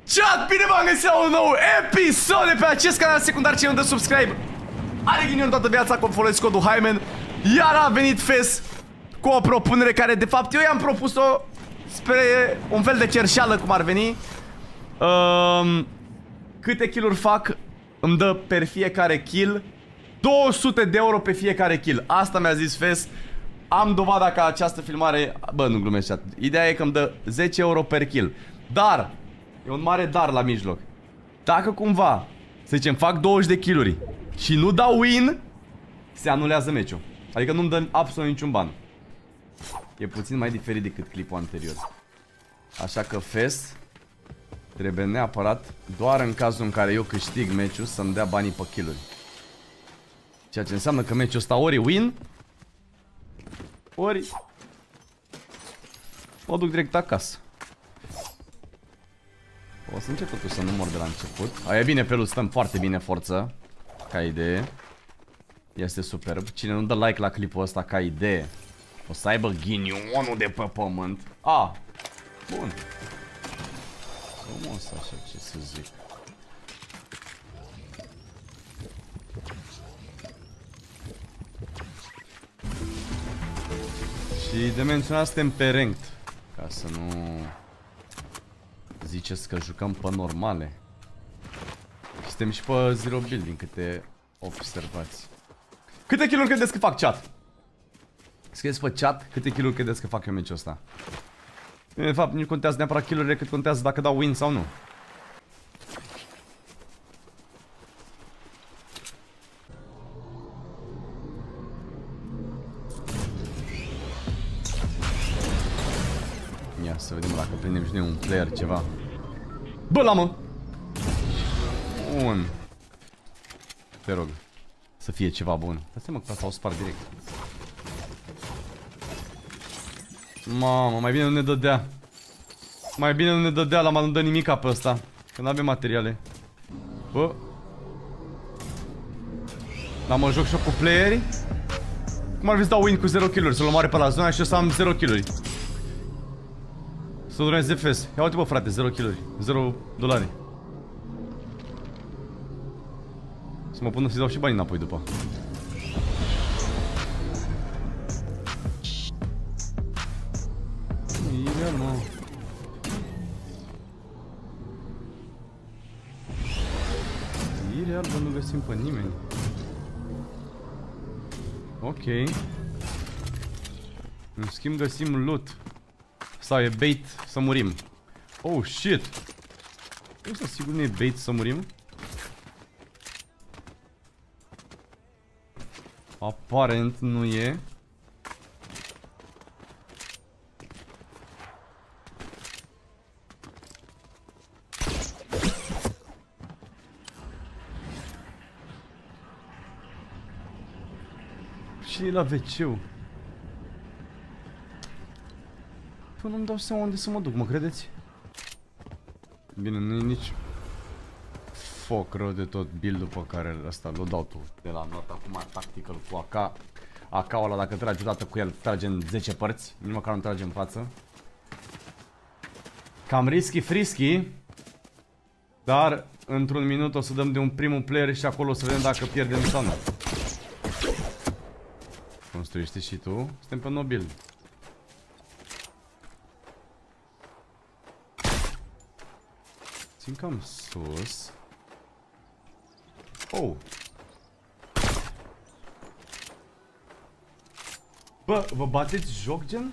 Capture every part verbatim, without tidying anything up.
Chat, bine v-am găsit la un nou episod de pe acest canal secundar. Cine nu dă subscribe are ghinion toată viața, cum folosesc codul Hyman. Iar a venit Fes cu o propunere care de fapt eu i-am propus-o spre un fel de cerșeală, cum ar veni. um, Câte kill-uri fac îmi dă per fiecare kill două sute de euro pe fiecare kill. Asta mi-a zis Fes. Am dovada că această filmare, bă, nu glumesc, chat. Ideea e că îmi dă zece euro per kill. Dar e un mare dar la mijloc. Dacă cumva, să zicem, fac douăzeci de kill-uri și nu dau win, se anulează meciul. Adică nu-mi dă absolut niciun ban. E puțin mai diferit decât clipul anterior. Așa că Fes trebuie neapărat, doar în cazul în care eu câștig meciul, să-mi dea banii pe kill-uri. Ceea ce înseamnă că meciul ăsta ori win, ori mă duc direct acasă. O să încep totuși să nu mor de la început. A, e bine, Pelu, stăm foarte bine forță. Ca idee. Este superb. Cine nu dă like la clipul ăsta ca idee, o să aibă ghinionul de pe pământ. A, bun. Frumos așa, ce să zic. Și de menționat, suntem pe ranked, ca să nu ziceți că jucăm pe normale. Suntem și pe zero build, din câte observați. Câte kill-uri credeți că fac, chat? Scrieți pe chat câte kill-uri credeți că fac eu meciul ăsta. De fapt, nu contează neapărat kill-urile, cât contează dacă dau win sau nu. Ia să vedem dacă prindem și noi un player ceva. Bă, la mă! Bun. Te rog să fie ceva bun. Dați-mă că s-au spart direct. Mamă, mai bine nu ne dădea. Mai bine nu ne dădea, la nu dă nimica pe ăsta, că nu avem materiale. Bă. Dar mă joc și cu playerii. Cum ar fi să dau win cu zero kill-uri, să-l omoare pe la zona și eu să am zero kill-uri. Să dureze Fes. Ia uite, bă, frate, zero kill-uri, zero dolari. Să mă pun să-i dau și bani înapoi după. Ireal, mă. Ireal, bă, nu găsim pe nimeni. Ok. În schimb găsim loot. Sau e bait să murim. Oh, shit. Ăsta sigur nu e bait să murim. Aparent nu e. Și la ve ce-ul. Păi nu-mi dau seama unde să mă duc, mă credeți? Bine, nu e nici foc rău de tot build-ul pe care ăsta l-o dau tu de la not acum, tactical cu A K. A K-ul ăla, dacă tragi odată cu el, trage în zece părți, nici măcar nu trage în față. Cam risky frisky. Dar într-un minut o să dăm de un primul player și acolo o să vedem dacă pierdem sau nu. Construiește și tu. Suntem pe nobil. Țin cam sus. Oh. Bă, vă bateți joc, gen?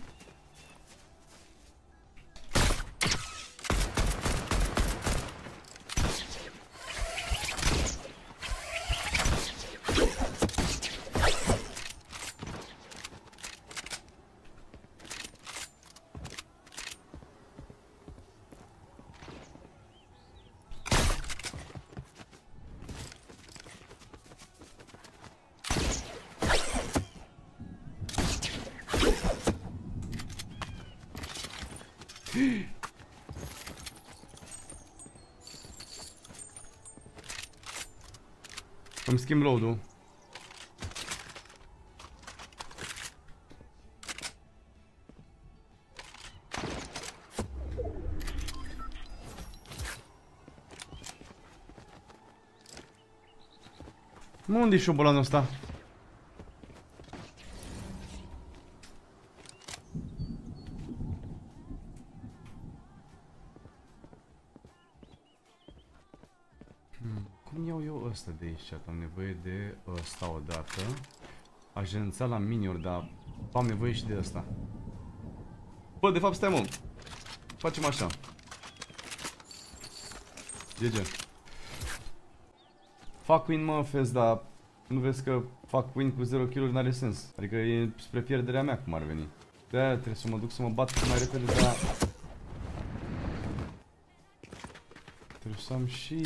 Îmi schimb load-ul. Nu, unde-i șobolanul ăsta? Hmm. Cum iau eu ăsta de aici? Am nevoie de ăsta odată. Aș renunța la miniuri, dar am nevoie și de ăsta. Bă, de fapt, stai mă. Facem așa. G G. Fac win, mă, Fez, dar nu vezi că fac win cu zero kill-uri, n-are sens. Adică e spre pierderea mea cum ar veni. De-aia trebuie să mă duc să mă bat cât mai repede, dar... Trebuie să am și...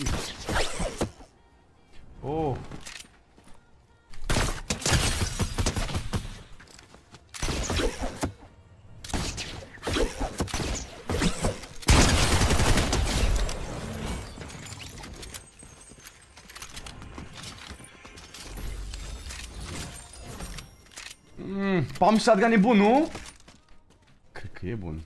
Oh! Mm, pump shotgun e bun, nu? Cred că e bun.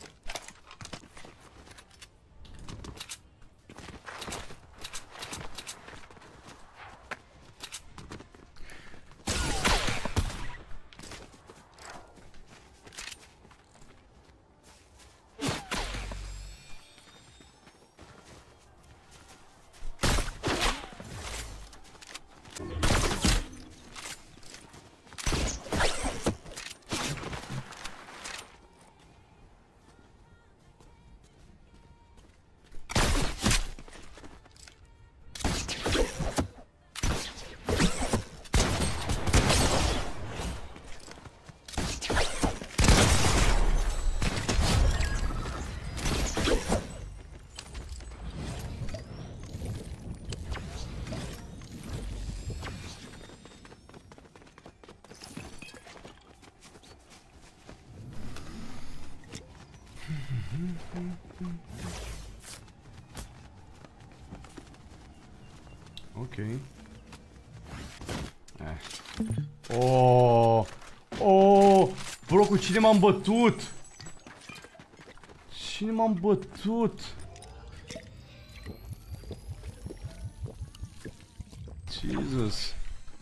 Ok. Eh. Oh! Oh! Bro, cu cine m-am bătut? Cine m-am bătut? Jesus.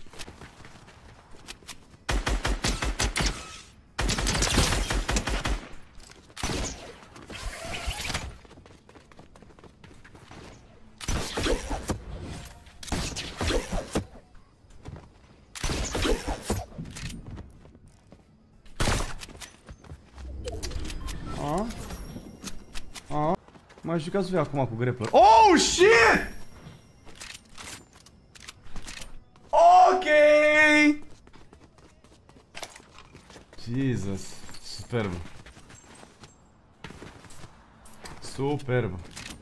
A? A? M-aș jucați voi acum cu grappler. Oh, shit! Ok! Jesus. Superb. Superb.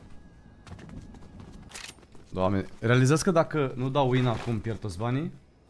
Doamne, realizați că dacă nu dau win acum pierd toți banii?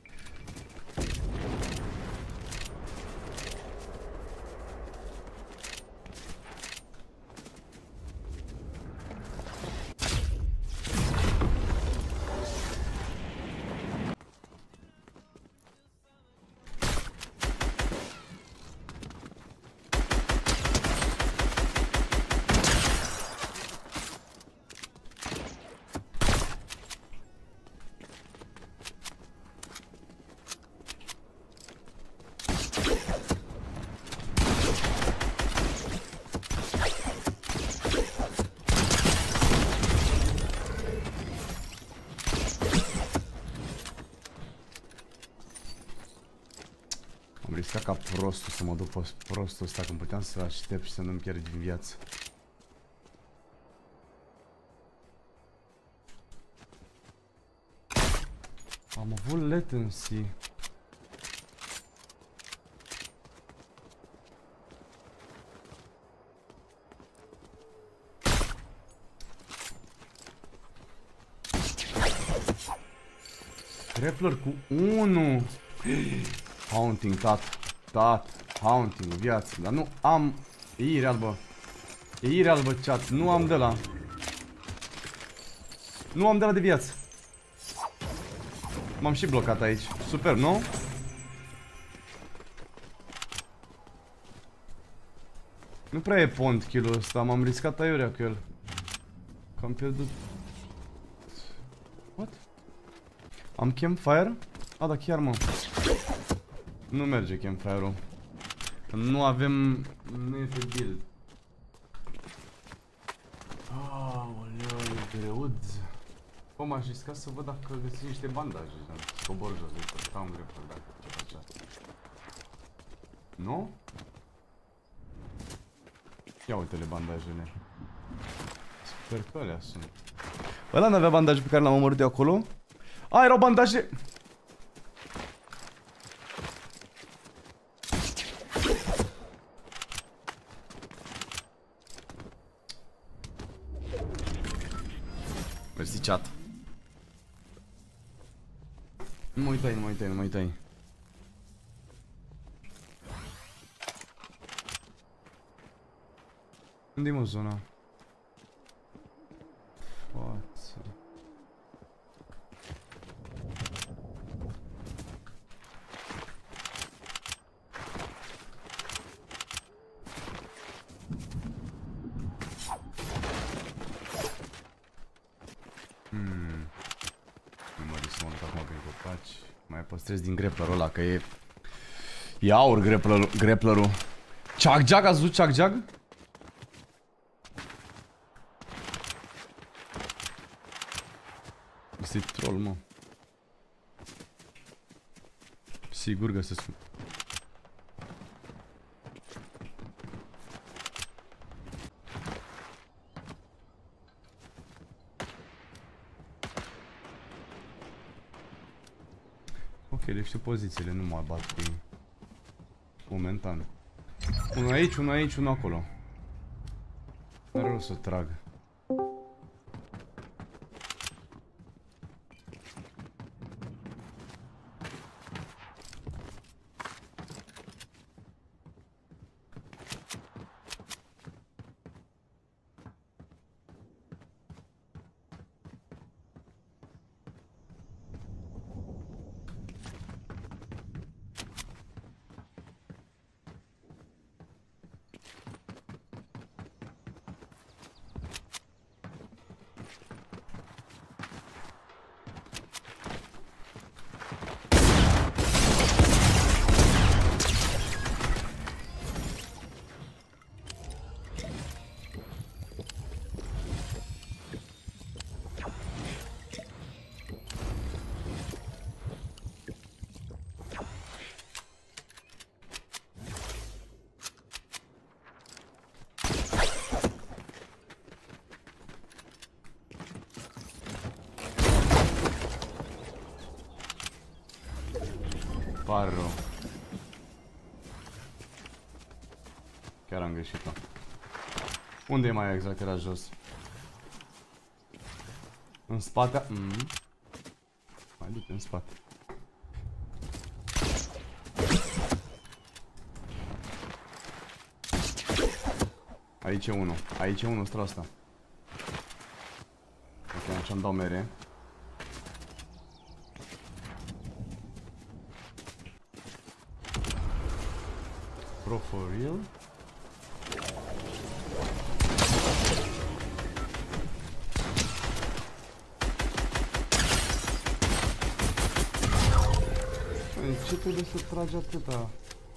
Am riscat ca prostul să mă duc pe prostul ăsta când puteam să aștept și să nu-mi pierd din viață. Am avut latency. Grappler cu unu. Haunting, tat, tat, haunting, viață, dar nu am, e ireal, bă, e ireal, bă, chat, nu am de la, nu am de la de viață, m-am și blocat aici, super, nu? Nu prea e pont kill-ul ăsta, m-am riscat aiurea cu el, că am pierdut, what? Am campfire? A, da, chiar, mă. Nu merge campfire-ul. Nu avem... Nu este build. Aoleu, e greud. Bă, m-aș risca să văd dacă găsi niște bandaje. Cobor jos, uite, stau în grepă, dacă ce face asta. Nu? Ia uite-le bandajele. Sper că alea sunt. Ăla n-avea bandaje pe care l-am omorât de acolo? A, erau bandaje! Mersi, chat. Nu mă uitai, nu mă uitai, nu mă uitai. Unde-i mă zona? Față. Hmm. Nu mă risk să mă duc acum prin copaci. Mai păstrez din grapplerul ăla, că e... E aur grapplerul. Chuck Jug, ați văzut Chuck Jug? Este troll, mă. Sigur găsesc. Ok, deci știu pozițiile, nu mă bat cu ei. Momentan. Unul aici, unul aici, unul acolo. Nu are rost să trag. Pare rău. Chiar am greșit-o. Unde e mai exact? Era jos. În spate. Mm. Mai du-te în spate. Aici e unul. Aici e unul, stră asta. Ok, așa îmi dau mere. Bro, for real? Ce trebuie să tragi atâta?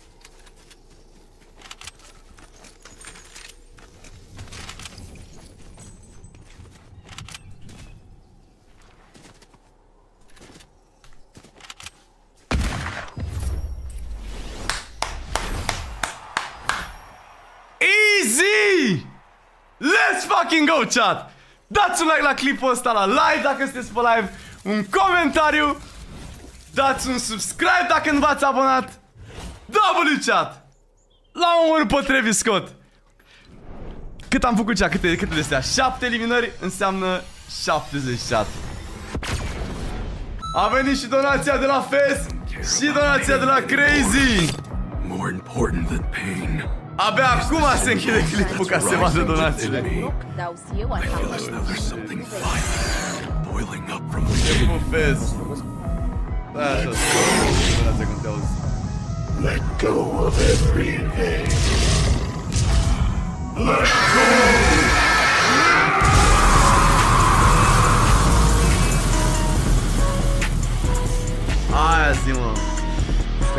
Easy! Let's fucking go, chat! Dați un like la clipul ăsta, la live dacă sunteți pe live, un comentariu, dați un subscribe dacă nu v-ați abonat. W chat! L-am omorât pe Travis Scott. Cât am făcut cea? Câte, câte de astea? șapte eliminări înseamnă șaptezeci, chat. A venit și donația de la Fez și donația de la Crazy. More important than pain. Abia acum se închide clipul ca să vadă donațiile. There's something violent boiling up from within. Fez. Da, așa, donația când te auzi. Let go of everything. Let go.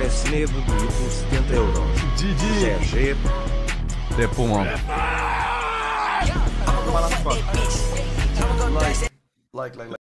S N E D do I por setenta euros. G G. G G. Te pumă. Like, like, like.